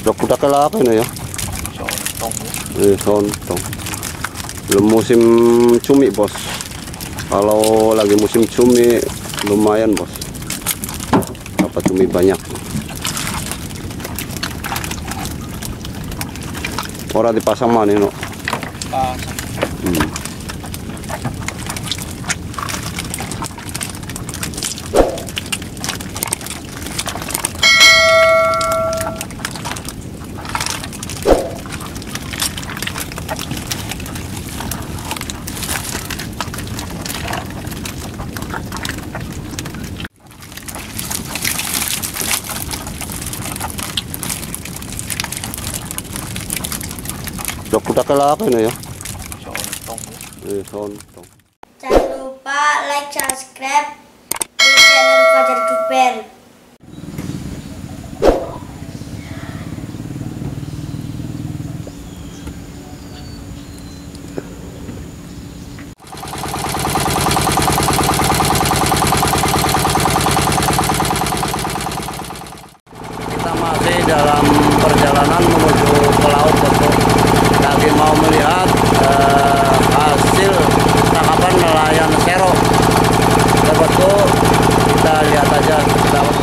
Udah kelapa ini ya. Sontong. Belum musim cumi bos. Kalau lagi musim cumi lumayan bos. Dapat cumi banyak. Orang dipasang mana no? Udah kelapa ini ya. Sontong. Jangan lupa like, subscribe di channel Fajar Duper. Kita masih dalam perjalanan menuju ke laut bosku. Lagi mau melihat hasil tangkapan nelayan sero. Ya bosku, kita lihat aja di laut.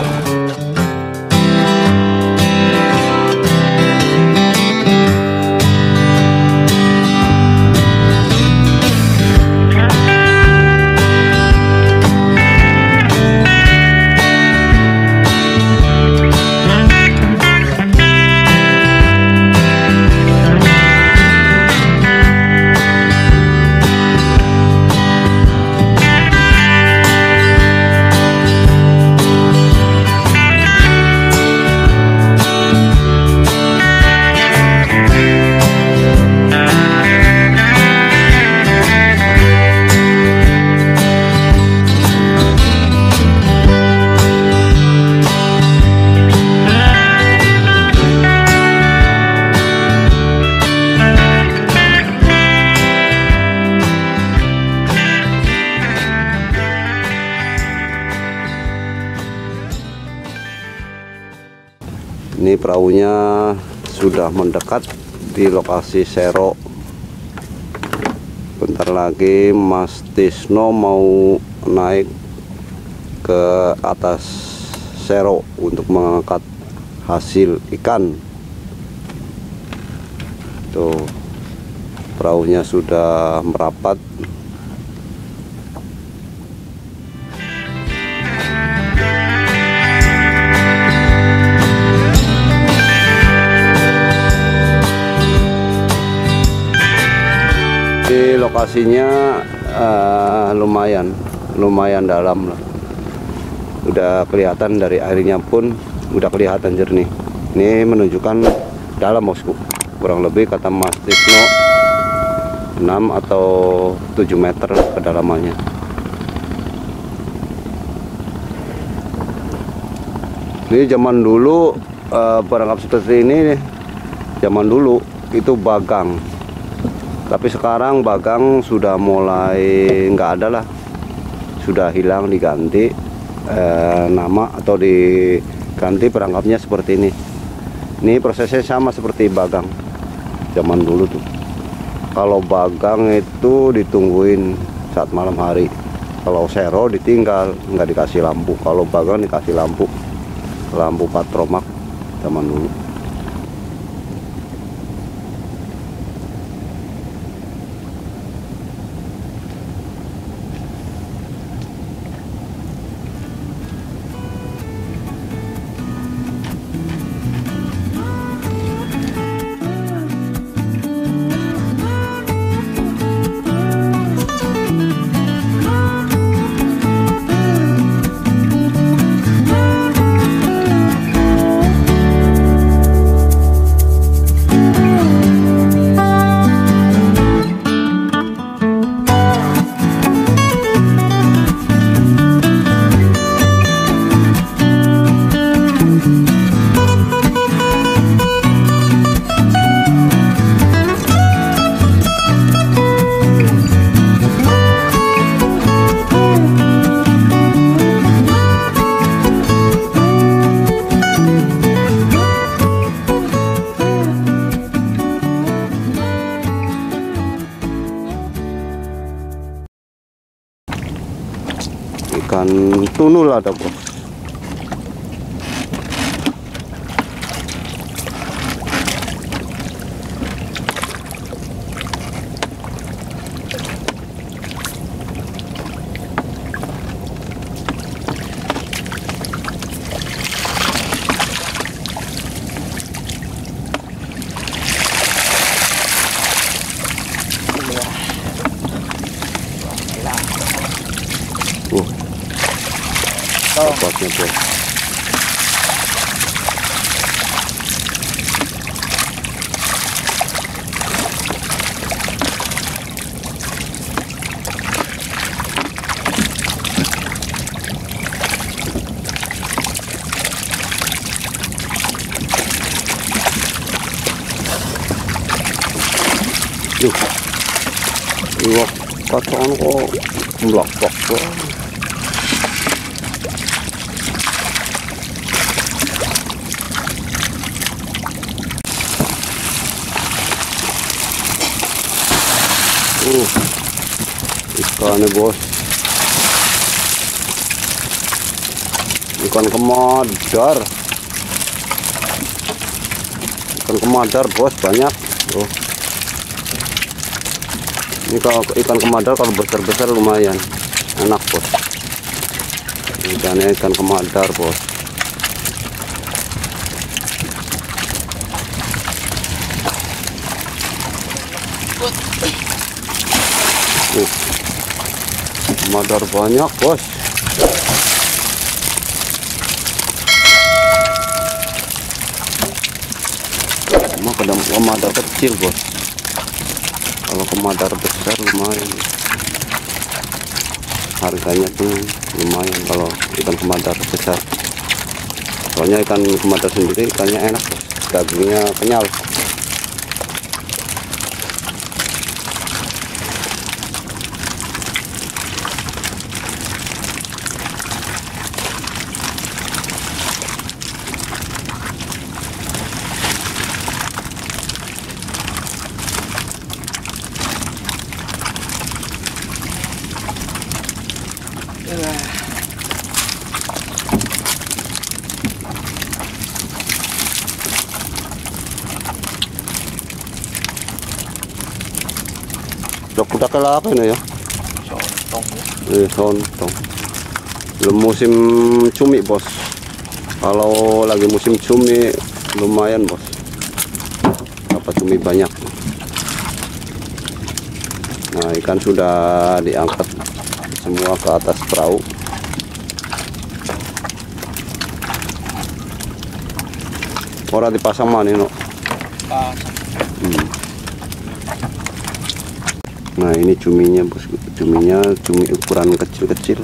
Ini perahunya sudah mendekat di lokasi sero. Bentar lagi Mas Tisno mau naik ke atas sero untuk mengangkat hasil ikan. Tuh, perahunya sudah merapat. Lokasinya lumayan dalam lah. Udah kelihatan dari airnya pun udah kelihatan jernih. Ini menunjukkan dalam bosku. Kurang lebih kata Mas Tisno 6 atau 7 meter kedalamannya. Ini zaman dulu perangkap seperti ini, zaman dulu itu bagang. Tapi sekarang bagang sudah mulai nggak ada lah, sudah hilang, diganti nama atau diganti perangkapnya seperti ini. Ini prosesnya sama seperti bagang zaman dulu tuh. Kalau bagang itu ditungguin saat malam hari, kalau sero ditinggal, nggak dikasih lampu. Kalau bagang dikasih lampu patromak zaman dulu. ikan tunul ada bos. Dapatnya bos. Iwak kacang kok mlak-plak kok. Ikannya bos, ikan kemadar, bos, banyak. Ini kalau ikan kemadar kalau besar-besar lumayan enak bos. Ikannya ikan kemadar bos. Kemadar banyak bos. Cuma kadang kemadar kecil bos. Kalau kemadar besar lumayan. Harganya tuh lumayan kalau ikan kemadar besar. Soalnya ikan kemadar sendiri ikannya enak bos. Dagingnya kenyal. Udah kelapa ini ya. Sontong. Belum musim cumi bos. Kalau lagi musim cumi lumayan bos. Dapat cumi banyak. Nah ikan sudah diangkat semua ke atas perahu. Orang dipasang mana no? Nah ini cuminya bos, cumi ukuran kecil-kecil.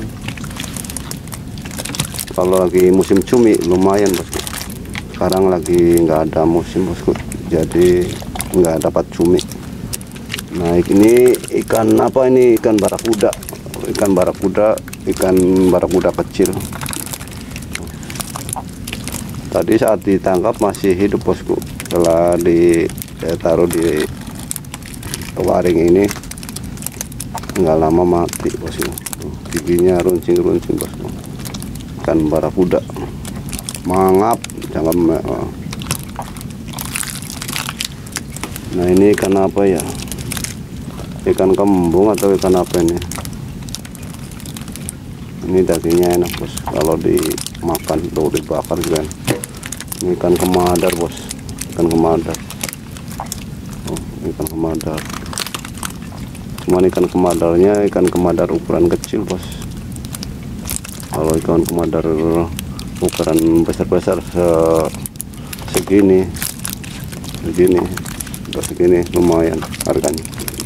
Kalau lagi musim cumi lumayan bos. Sekarang lagi nggak ada musim bosku, jadi nggak dapat cumi. Nah ini ikan apa ini? Ikan barakuda, ikan barakuda kecil. Tadi saat ditangkap masih hidup bosku. Setelah ditaruh di waring ini nggak lama mati bosku. Giginya runcing-runcing bosku. Ikan barakuda mangap jangan. Nah ini ikan apa ya? Ikan kembung atau ikan apa ini? Ini dagingnya enak bos. Kalau dimakan atau dibakar juga. Ini ikan kemadar bos. Ikan kemadar. Oh, ikan kemadar. Cuman ikan kemadarnya ikan kemadar ukuran kecil bos. Kalau ikan kemadar ukuran besar-besar segini lumayan harganya.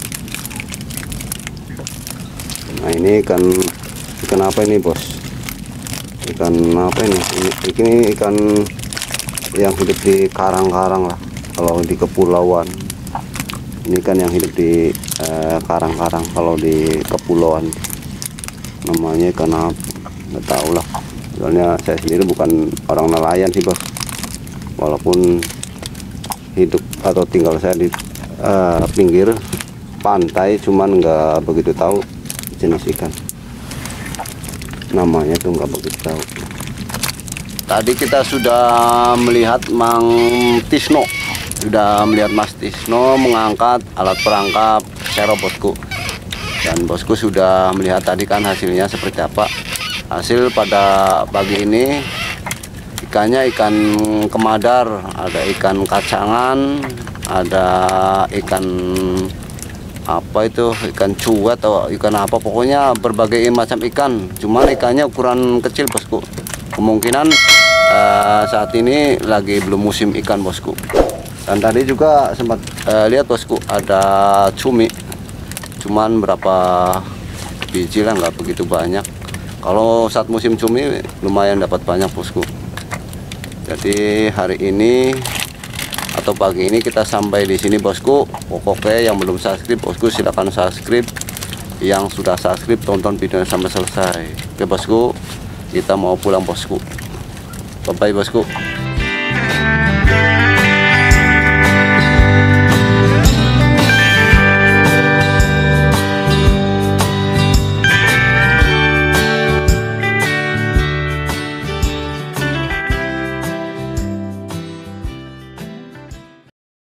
Nah ini ikan apa ini bos? Ikan apa ini? Ini ikan yang hidup di karang-karang lah. Kalau di kepulauan ini kan yang hidup di karang-karang. Kalau di kepulauan namanya ikan apa? Nggak tahu lah. Soalnya saya sendiri bukan orang nelayan sih bos. Walaupun hidup atau tinggal saya di pinggir pantai, cuman nggak begitu tahu jenis ikan. namanya tuh nggak begitu tahu. Tadi kita sudah melihat Mang Tisno, sudah melihat Mas Tisno mengangkat alat perangkap sero bosku. Dan bosku sudah melihat tadi kan hasilnya seperti apa. Hasil pada pagi ini ikannya ikan kemadar, ada ikan kacangan, ada ikan apa itu, ikan cuat atau ikan apa, pokoknya berbagai macam ikan. Cuman ikannya ukuran kecil bosku. Kemungkinan saat ini lagi belum musim ikan bosku. Dan tadi juga sempat lihat bosku ada cumi, cuman berapa biji lah, nggak begitu banyak. Kalau saat musim cumi lumayan dapat banyak bosku. Jadi hari ini atau pagi ini kita sampai di sini bosku. Pokoknya yang belum subscribe bosku silahkan subscribe. Yang sudah subscribe tonton videonya sampai selesai. Oke bosku, kita mau pulang bosku. Bye bye bosku.